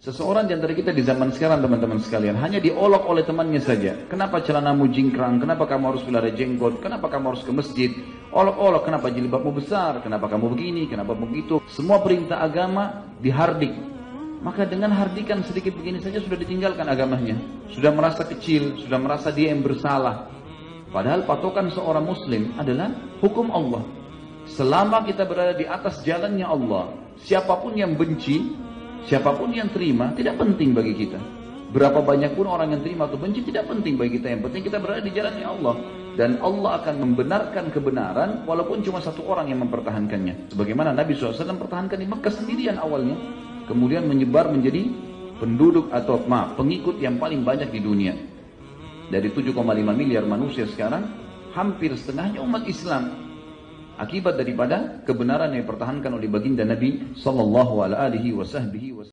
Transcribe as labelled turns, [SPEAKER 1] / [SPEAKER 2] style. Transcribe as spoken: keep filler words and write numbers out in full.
[SPEAKER 1] Seseorang di antara kita di zaman sekarang, teman-teman sekalian, hanya diolok oleh temannya saja. Kenapa celanamu jingkrang? Kenapa kamu harus pelihara jenggot? Kenapa kamu harus ke masjid? Olok-olok, kenapa jilbabmu besar? Kenapa kamu begini? Kenapa begitu? Semua perintah agama dihardik. Maka dengan hardikan sedikit begini saja sudah ditinggalkan agamanya. Sudah merasa kecil, sudah merasa dia yang bersalah. Padahal patokan seorang muslim adalah hukum Allah. Selama kita berada di atas jalannya Allah, siapapun yang benci, siapapun yang terima, tidak penting bagi kita. Berapa banyak pun orang yang terima atau benci, tidak penting bagi kita. Yang penting kita berada di jalannya Allah. Dan Allah akan membenarkan kebenaran, walaupun cuma satu orang yang mempertahankannya. Sebagaimana Nabi shallallahu alaihi wasallam pertahankan di Mekah sendirian awalnya. Kemudian menyebar menjadi penduduk atau maaf, pengikut yang paling banyak di dunia. Dari tujuh koma lima miliar manusia sekarang, hampir setengahnya umat Islam. Akibat daripada kebenaran yang dipertahankan oleh baginda Nabi sallallahu alaihi wasallam.